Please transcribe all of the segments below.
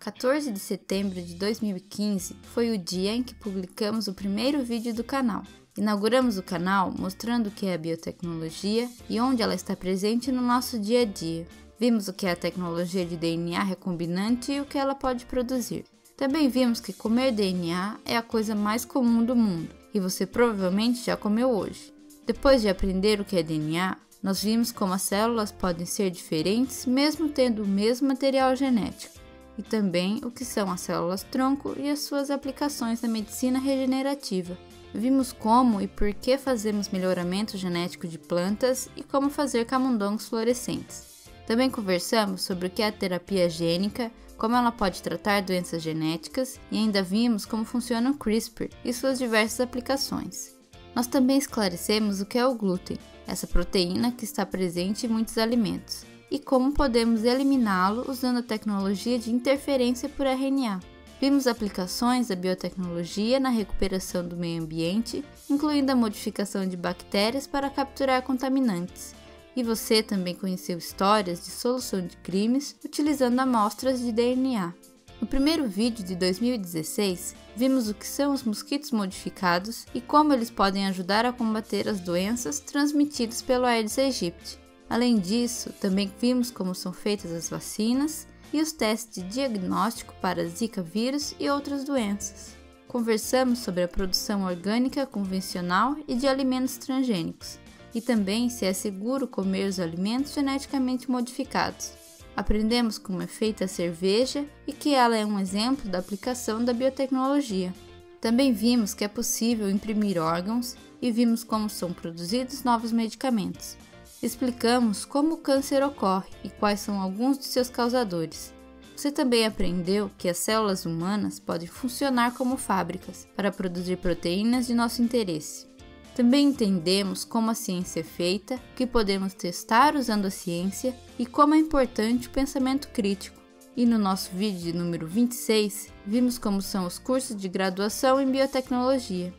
14 de setembro de 2015 foi o dia em que publicamos o primeiro vídeo do canal. Inauguramos o canal mostrando o que é a biotecnologia e onde ela está presente no nosso dia a dia. Vimos o que é a tecnologia de DNA recombinante e o que ela pode produzir. Também vimos que comer DNA é a coisa mais comum do mundo e você provavelmente já comeu hoje. Depois de aprender o que é DNA, nós vimos como as células podem ser diferentes mesmo tendo o mesmo material genético. E também o que são as células-tronco e as suas aplicações na medicina regenerativa. Vimos como e por que fazemos melhoramento genético de plantas e como fazer camundongos fluorescentes. Também conversamos sobre o que é a terapia gênica, como ela pode tratar doenças genéticas e ainda vimos como funciona o CRISPR e suas diversas aplicações. Nós também esclarecemos o que é o glúten, essa proteína que está presente em muitos alimentos, e como podemos eliminá-lo usando a tecnologia de interferência por RNA. Vimos aplicações da biotecnologia na recuperação do meio ambiente, incluindo a modificação de bactérias para capturar contaminantes. E você também conheceu histórias de solução de crimes utilizando amostras de DNA. No primeiro vídeo de 2016, vimos o que são os mosquitos modificados e como eles podem ajudar a combater as doenças transmitidas pelo Aedes aegypti. Além disso, também vimos como são feitas as vacinas e os testes de diagnóstico para Zika vírus e outras doenças. Conversamos sobre a produção orgânica convencional e de alimentos transgênicos, e também se é seguro comer os alimentos geneticamente modificados. Aprendemos como é feita a cerveja e que ela é um exemplo da aplicação da biotecnologia. Também vimos que é possível imprimir órgãos e vimos como são produzidos novos medicamentos. Explicamos como o câncer ocorre e quais são alguns de seus causadores. Você também aprendeu que as células humanas podem funcionar como fábricas para produzir proteínas de nosso interesse. Também entendemos como a ciência é feita, o que podemos testar usando a ciência e como é importante o pensamento crítico. E no nosso vídeo de número 26, vimos como são os cursos de graduação em biotecnologia.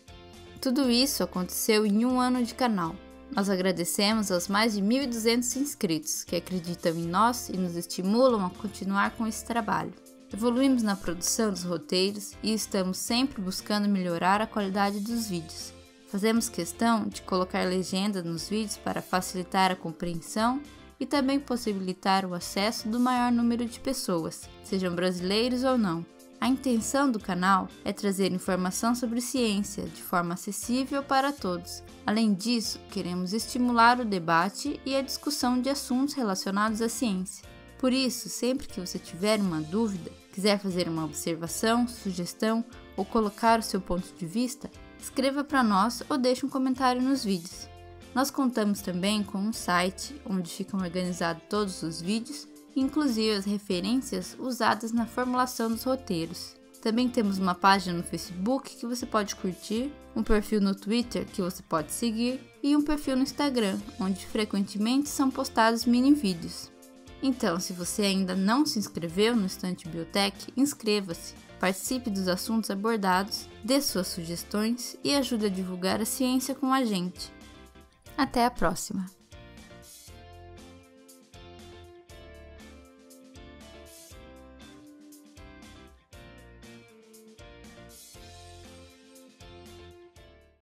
Tudo isso aconteceu em um ano de canal. Nós agradecemos aos mais de 1.200 inscritos que acreditam em nós e nos estimulam a continuar com esse trabalho. Evoluímos na produção dos roteiros e estamos sempre buscando melhorar a qualidade dos vídeos. Fazemos questão de colocar legenda nos vídeos para facilitar a compreensão e também possibilitar o acesso do maior número de pessoas, sejam brasileiros ou não. A intenção do canal é trazer informação sobre ciência de forma acessível para todos. Além disso, queremos estimular o debate e a discussão de assuntos relacionados à ciência. Por isso, sempre que você tiver uma dúvida, quiser fazer uma observação, sugestão ou colocar o seu ponto de vista, escreva para nós ou deixe um comentário nos vídeos. Nós contamos também com um site onde ficam organizados todos os vídeos, inclusive as referências usadas na formulação dos roteiros. Também temos uma página no Facebook que você pode curtir, um perfil no Twitter que você pode seguir e um perfil no Instagram, onde frequentemente são postados mini vídeos. Então, se você ainda não se inscreveu no Estante Biotech, inscreva-se, participe dos assuntos abordados, dê suas sugestões e ajude a divulgar a ciência com a gente. Até a próxima!